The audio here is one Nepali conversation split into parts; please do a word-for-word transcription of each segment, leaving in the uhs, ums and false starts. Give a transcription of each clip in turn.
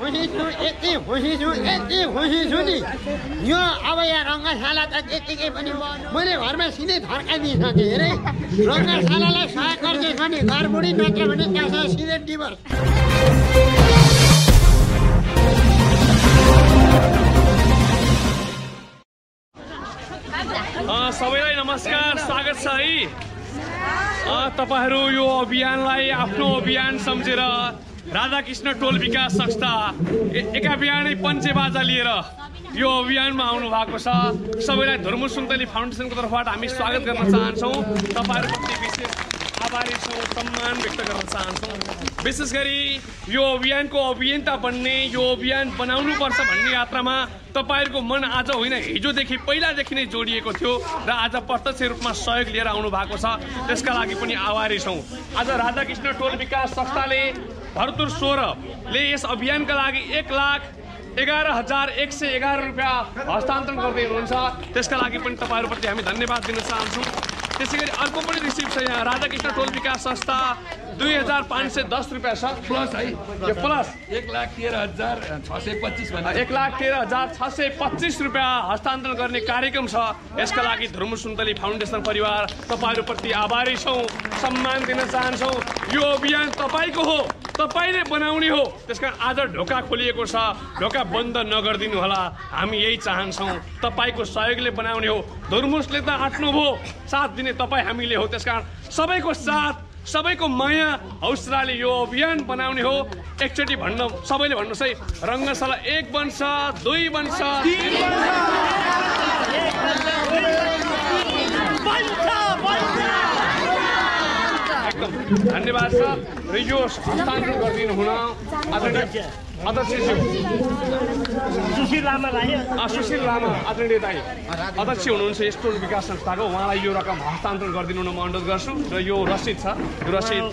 खुसी छु यति खुसी छु यति खुसी छु नि यो अब यहाँ रङ्गशाला त त्यतिकै पनि मैले घरमा सिधै थर्काइदिइसकेँ अरे रङ्गशालालाई सहयोग गर्दैछ भने घर बुढी नत्र भने त्यहाँ सिधै डिभोर्स। सबैलाई नमस्कार, स्वागत छ है। तपाईहरू यो अभियानलाई आफ्नो अभियान सम्झेर राधाकृष्ण टोल विकास संस्था एका बिहानै पञ्चेबाजा लिएर यो अभियानमा आउनु भएको छ। सबैलाई धर्म सुन्तली फाउन्डेसनको तर्फबाट हामी स्वागत गर्न चाहन्छौँ। तपाईहरूप्रति विशेष आभारी छौँ, सम्मान व्यक्त गर्न चाहन्छौँ। विशेष गरी यो अभियानको अभियन्ता बन्ने, यो अभियान बनाउनुपर्छ भन्ने यात्रामा तपाईहरूको मन आज होइन हिजोदेखि पहिलादेखि नै जोडिएको थियो र आज प्रत्यक्ष रूपमा सहयोग लिएर आउनु भएको छ। त्यसका लागि पनि आभारी छौँ। आज राधाकृष्ण टोल विकास संस्थाले भरतपुर सोह्रले यस अभियानका लागि एक लाख एघार हजार एक सय एघार रुपियाँ हस्तान्तरण गर्दै हुनुहुन्छ। त्यसका लागि पनि तपाईँहरूप्रति हामी धन्यवाद दिन चाहन्छौँ। त्यसै गरी अर्को पनि रिसिभ छ यहाँ राधाकृष्ण टोल विकास संस्था दुई हजार पाँच सय दस रुपियाँ छ प्लस है यो प्लस एक लाख तेह्र हजार छ सय पच्चिस एक लाख तेह्र हजार छ सय पच्चिस रुपियाँ हस्तान्तरण गर्ने कार्यक्रम छ। यसका लागि धर्म सुन्तली फाउन्डेसन परिवार तपाईँहरूप्रति आभारी छौँ, सम्मान दिन चाहन्छौँ। यो अभियान तपाईँको हो, तपाईँले बनाउने हो। त्यसकारण आज ढोका खोलिएको छ, ढोका बन्द नगरिदिनु होला। हामी यही चाहन्छौँ, तपाईँको सहयोगले बनाउने हो। धर्मुसले त आँट्नु भयो, साथ दिने तपाईँ हामीले हो। त्यसकारण सबैको साथ, सबैको माया हौसलाले यो अभियान बनाउने हो। एकचोटि भन्न सबैले भन्नुहोस् है, रङ्गशाला एक बन्छ, दुई बन्छ, तीन बन्छ। एकदम धन्यवाद छ र यो हस्तान्तरण गरिदिनु हुन आदरणीय अध्यक्षज्यू सुशील लामा सुशील लामा आदरणीय दाई अध्यक्ष हुनुहुन्छ यस टोल विकास संस्थाको। उहाँलाई यो रकम हस्तान्तरण गरिदिनु म अनुरोध गर्छु र यो रसिद छ, यो रसिद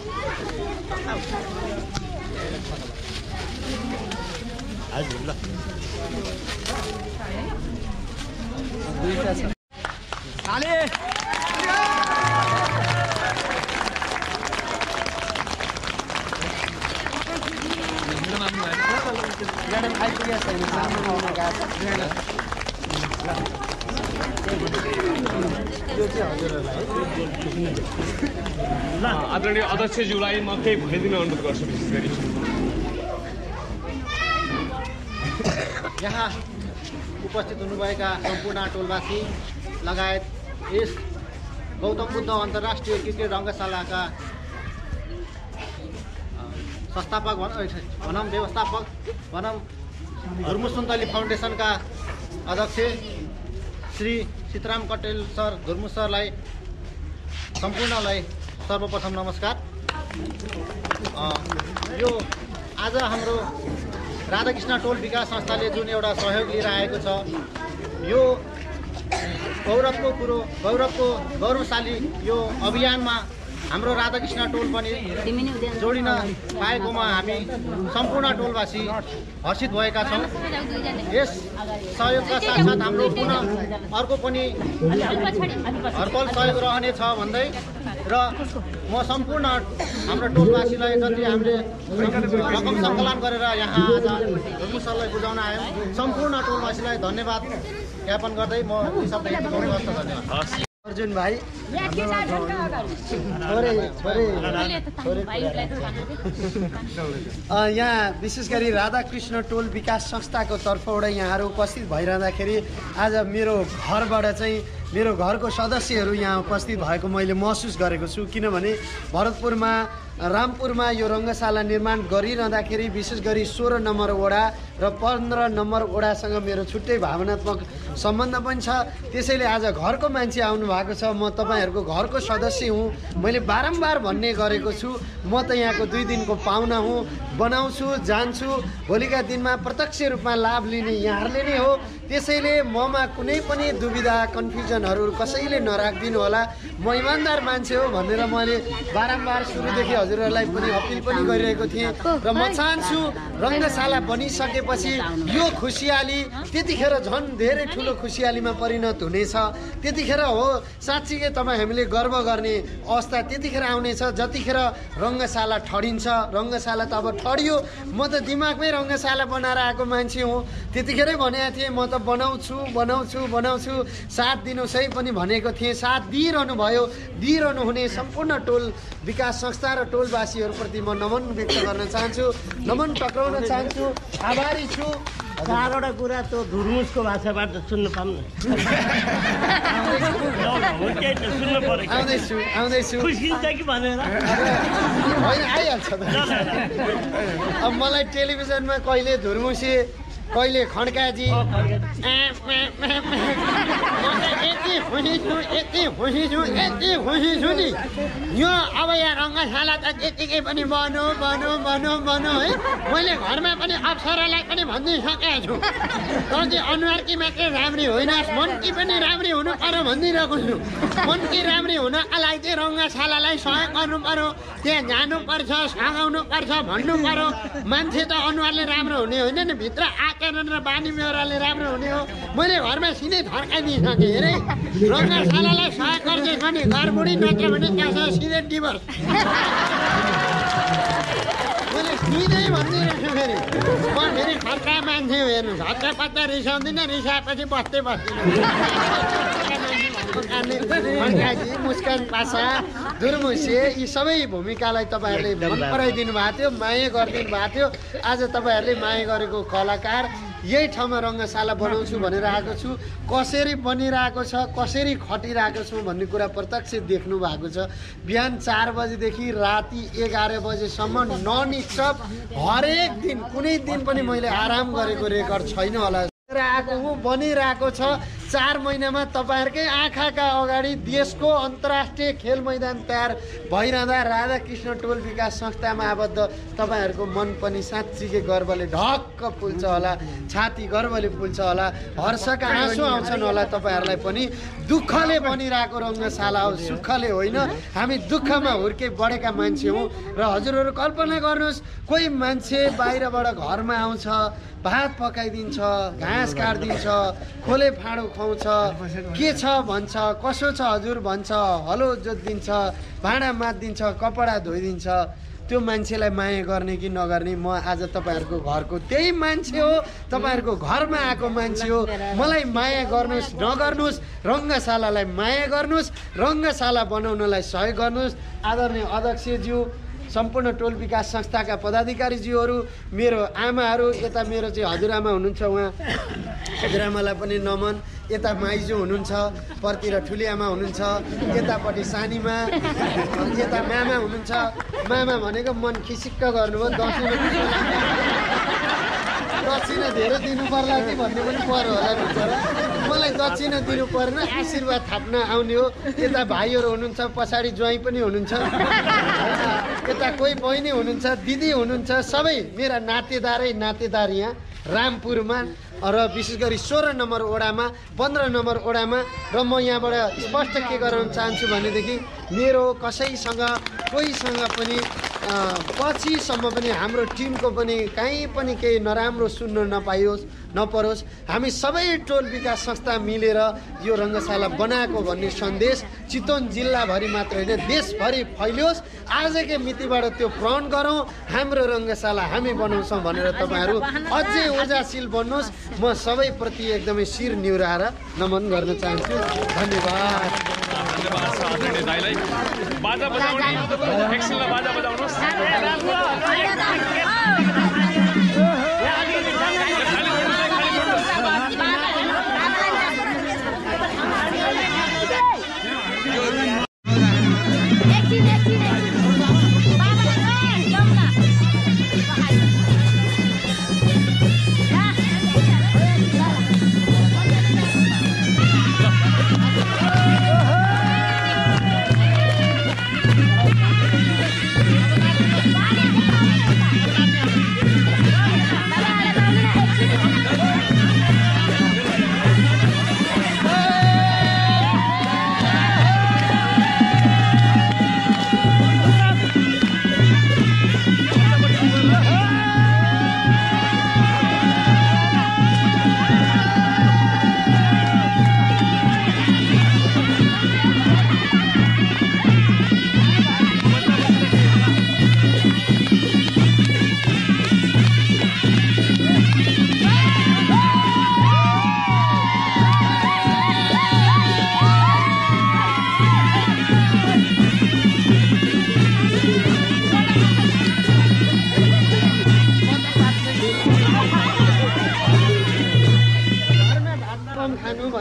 आदरणीय अध्यक्षज्यूलाई म केही भनिदिन अनुरोध गर्छु। विशेष गरी यहाँ उपस्थित हुनुभएका सम्पूर्ण टोलवासी लगायत यस गौतम बुद्ध अन्तर्राष्ट्रिय क्रिकेट रङ्गशालाका संस्थापक भनौँ, व्यवस्थापक भनौँ, धर्म सुन्तली फाउन्डेसनका अध्यक्ष श्री सीताराम कटेल सर, धुर्मु सरलाई सम्पूर्णलाई सर्वप्रथम नमस्कार। यो आज हाम्रो राधाकृष्ण टोल विकास संस्थाले जुन एउटा सहयोग लिएर आएको छ, यो गौरवको कुरो, गौरवको गौरवशाली यो अभियानमा हाम्रो राधाकृष्ण टोल पनि जोडिन पाएकोमा हामी सम्पूर्ण टोलवासी हर्षित भएका छौँ। यस सहयोगका साथसाथ हाम्रो पुनः अर्को पनि हरपल सहयोग रहनेछ भन्दै र म सम्पूर्ण हाम्रो टोलवासीलाई जति हामीले रकम सङ्कलन गरेर यहाँ आज धर्मु सरलाई बुझाउन आयौँ, सम्पूर्ण टोलवासीलाई धन्यवाद ज्ञापन गर्दै म यी शब्द धन्यवाद। अर्जुन भाइ यहाँ विशेष गरी राधाकृष्ण टोल विकास संस्थाको तर्फबाट यहाँहरू उपस्थित भइरहँदाखेरि आज मेरो घरबाट चाहिँ मेरो घरको सदस्यहरू यहाँ उपस्थित भएको मैले महसुस गरेको छु। किनभने भरतपुरमा रामपुरमा यो रङ्गशाला निर्माण गरिरहँदाखेरि विशेष गरी सोह्र नम्बर वडा र पन्ध्र नम्बर वडासँग मेरो छुट्टै भावनात्मक सम्बन्ध पनि छ। त्यसैले आज घरको मान्छे आउनु भएको छ, म तपाईँहरूको घरको सदस्य हुँ। मैले बारम्बार भन्ने गरेको छु, म त यहाँको दुई दिनको पाहुना हुँ, बनाउँछु, जान्छु, भोलिका दिनमा प्रत्यक्ष रूपमा लाभ लिने यहाँहरूले नै हो। त्यसैले ममा कुनै पनि दुविधा कन्फ्युजनहरू कसैले नराखिदिनु होला। म इमान्दार मान्छे हो भनेर मैले बारम्बार सुरुदेखि हजुरहरूलाई पनि अपिल पनि गरिरहेको थिएँ र म चाहन्छु रङ्गशाला बनिसकेपछि यो खुसियाली त्यतिखेर झन् धेरै ठुलो खुसियालीमा परिणत हुनेछ। त्यतिखेर हो साँच्चीकै तपाईँ हामीले गर्व गर्ने अवस्था त्यतिखेर आउनेछ जतिखेर रङ्गशाला ठडिन्छ। रङ्गशाला त अब सडियो म त दिमागमै रङ्गशाला बनाएर आएको मान्छे हो त्यतिखेरै भनेको थिएँ म त बनाउँछु बनाउँछु बनाउँछु साथ दिनुहोस् है पनि भनेको थिएँ साथ दिइरहनु भयो दिइरहनु हुने सम्पूर्ण टोल विकास संस्था र टोलवासीहरूप्रति म नमन व्यक्त गर्न चाहन्छु नमन टक्राउन चाहन्छु आभारी छु चारवटा कुरा त धुर्मुसको भाषाबाट सुन्नु पाउनु सुन्नु पर्यो आउँदैछु आउँदैछु खुसिन्छ कि भनेर होइन आइहाल्छ त अब मलाई टेलिभिजनमा कहिले धुर्मुसे कहिले खड्काजी यति खुसी छु यति खुसी छु यति खुसी छु नि यो अब यहाँ रङ्गशाला त त्यतिकै पनि बनो बनो बनो बनो है मैले घरमा पनि अप्सरालाई पनि भनिदिइसकेको छु तर त्यो अनुहारकी मात्रै राम्री होइनस् मनकी पनि राम्री हुनु पर्यो भनिदिइरहेको छु मनकी राम्री हुनका लागि चाहिँ रङ्गशालालाई सहयोग गर्नु पर्यो त्यहाँ जानुपर्छ सघाउनु पर्छ भन्नु पर्यो मान्छे त अनुहारले राम्रो हुने होइन नि भित्र आचरण र बानी व्यवहारले राम्रो हुने हो मैले घरमा सिधै थर्काइदिइसकेँ अरे रङ्गशालालाई सहयोग गर्दैछ भने घर बुढी नत्र भने त्यहाँ सिधै डिभोर्स मैले सिधै भनिदिइरहेको छु फेरि म फेरि खर्का मान्छे हो हेर्नुहोस् हत्ता पत्ता रिसाउँदिनँ रिसाएपछि बस्दै बस्दिनँ मुस्कान पासा धुर्मुसे यी सबै भूमिकालाई तपाईँहरूले मन पराइदिनु भएको थियो माया गरिदिनु भएको थियो आज तपाईँहरूले माया गरेको कलाकार यही ठाउँमा रङ्गशाला बनाउँछु भनेर आएको छु कसरी बनिरहेको छ कसरी खटिरहेको छु भन्ने कुरा प्रत्यक्ष देख्नु भएको छ बिहान चार बजीदेखि राति एघार बजेसम्म नन स्टप हरेक दिन कुनै दिन पनि मैले आराम गरेको रेकर्ड छैन होला आएको हो बनिरहेको छ चार महिनामा तपाईँहरूकै आँखाका अगाडि देशको अन्तर्राष्ट्रिय खेल मैदान तयार भइरहँदा राधाकृष्ण टोल विकास संस्थामा आबद्ध तपाईँहरूको मन पनि साँच्चीकै गर्वले ढक्क फुल्छ होला छाती गर्वले फुल्छ होला हर्षका आँसु आउँछन् होला तपाईँहरूलाई पनि दुःखले बनिरहेको रङ्गशाला हो सुखले होइन हामी दुःखमा हुर्के बढेका मान्छे हौँ र हजुरहरू कल्पना गर्नुहोस् कोही मान्छे बाहिरबाट घरमा आउँछ भात पकाइदिन्छ घाँस काटिदिन्छ खोले फाँडो खुवाउँछ के छ भन्छ कसो छ हजुर भन्छ हलो जोतिदिन्छ भाँडा माझ्दिन्छ कपडा धोइदिन्छ त्यो मान्छेलाई माया गर्ने कि नगर्ने म आज तपाईँहरूको घरको त्यही मान्छे हो तपाईँहरूको घरमा आएको मान्छे हो मलाई माया गर्नुहोस् नगर्नुहोस् रङ्गशालालाई माया गर्नुहोस् रङ्गशाला बनाउनलाई सहयोग गर्नुहोस् आदरणीय अध्यक्षज्यू सम्पूर्ण टोल विकास संस्थाका पदाधिकारीज्यूहरू मेरो आमाहरू यता मेरो चाहिँ हजुरआमा हुनुहुन्छ उहाँ हजुरआमालाई पनि नमन यता माइजू हुनुहुन्छ पर्तिर ठुली आमा हुनुहुन्छ यतापट्टि सानीमा यता मामा हुनुहुन्छ मामा भनेको मन खिसिक्क गर्नुभयो दसैँ दक्षिणा धेरै दिनु पर्ला कि भन्ने पनि पर्यो होला बिचरा मलाई दक्षिणा दिनु परेन आशीर्वाद थाप्न आउने हो यता भाइहरू हुनुहुन्छ पछाडि ज्वाइँ पनि हुनुहुन्छ यता कोही बहिनी हुनुहुन्छ दिदी हुनुहुन्छ सबै मेरा नातेदारै नातेदार यहाँ रामपुरमा र विशेष गरी सोह्र नम्बर वडामा पन्ध्र नम्बर वडामा र म यहाँबाट स्पष्ट के गराउन चाहन्छु भनेदेखि मेरो कसैसँग कोहीसँग पनि पछिसम्म पनि हाम्रो टिमको पनि कहीँ पनि केही नराम्रो सुन्न नपाइयोस् नपरोस् हामी सबै टोल विकास संस्था मिलेर यो रङ्गशाला बनाएको भन्ने सन्देश चितवन जिल्लाभरि मात्र होइन देशभरि फैलियोस् आजकै मितिबाट त्यो प्रण गरौँ हाम्रो रङ्गशाला हामी बनाउँछौँ भनेर तपाईँहरू अझै ऊर्जाशील बन्नुहोस् म सबैप्रति एकदमै शिर निहुराएर नमन गर्न चाहन्छु धन्यवाद धन्यवाद छ आदरणीय दाइलाई बाजा बजाउने एक्सनलाई बाजा बजाउनुहोस् Bye.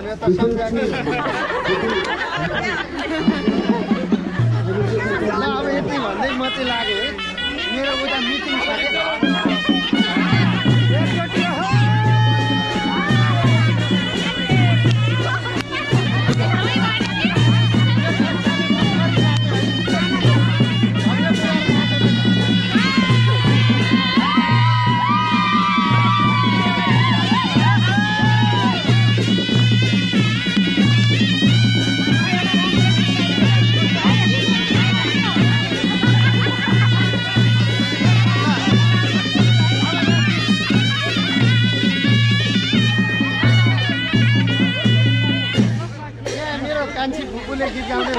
भन्यो त सम्झानी ल अब यति भन्दै म चाहिँ लाग्यो है मेरो उता मिटिङ छ कान्छी फुपूले गीत गाउँदै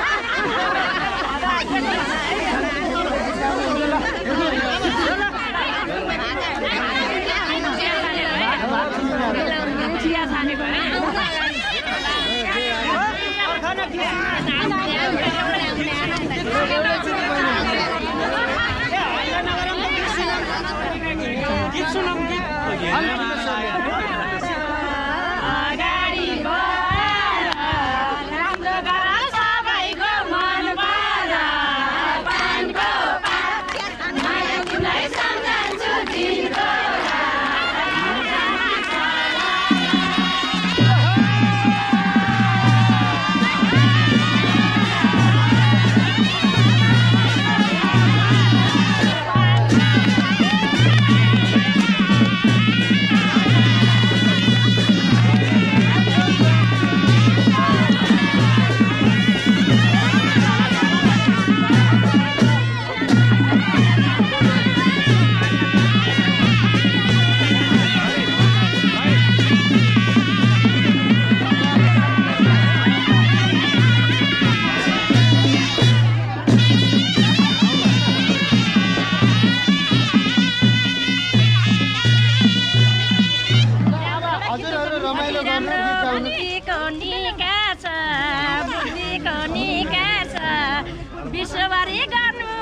विश्वभरि गर्नु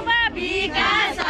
विकास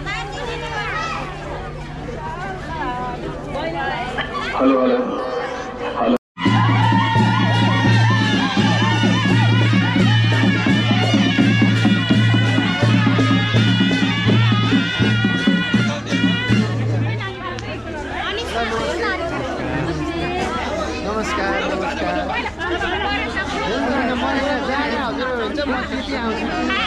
हेलो हेलो त्यति आउँछ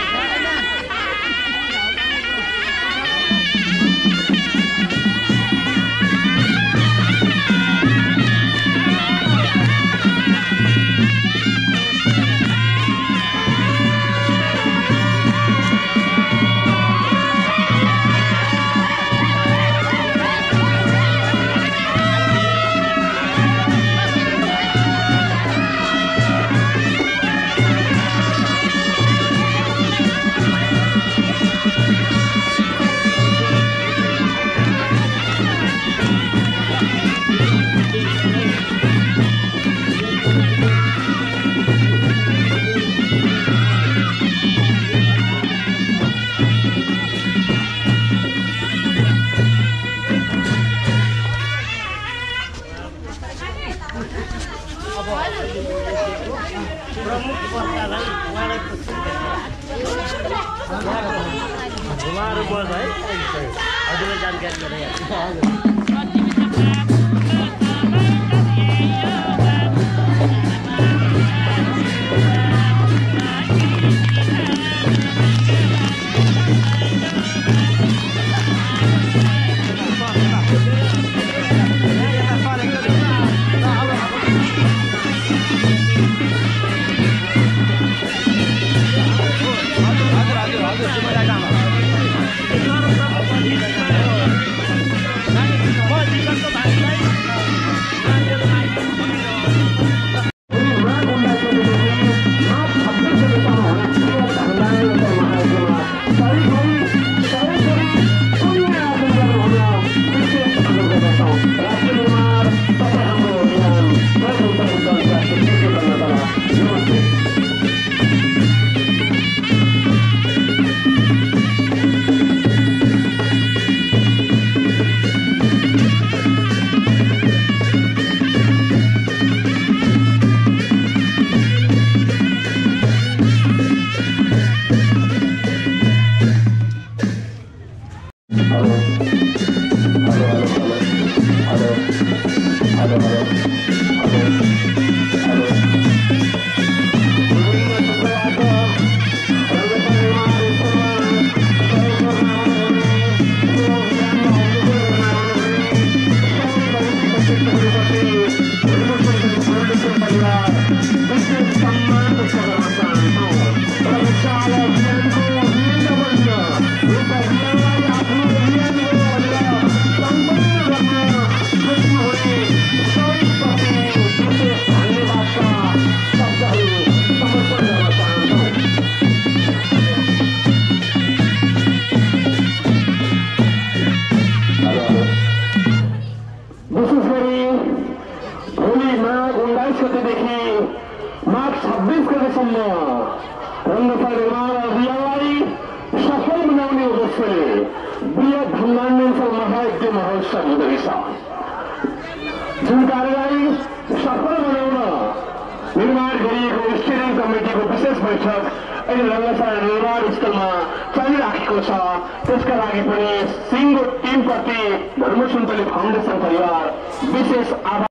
प्रमुख वक्तालाई उहाँलाई घुमाएर बोल्छ है हजुरले जानकारी गराइहाल्छु। जुन कार्यलाई सफल बनाउन निर्माण गरिएको स्टियरिङ कमिटीको विशेष बैठक अहिले रङ्गशाला निर्माण स्थलमा चलिराखेको छ। त्यसका लागि पनि सिङ्गो टिमप्रति धर्म सुन्तली फाउन्डेसन परिवार विशेष आभार।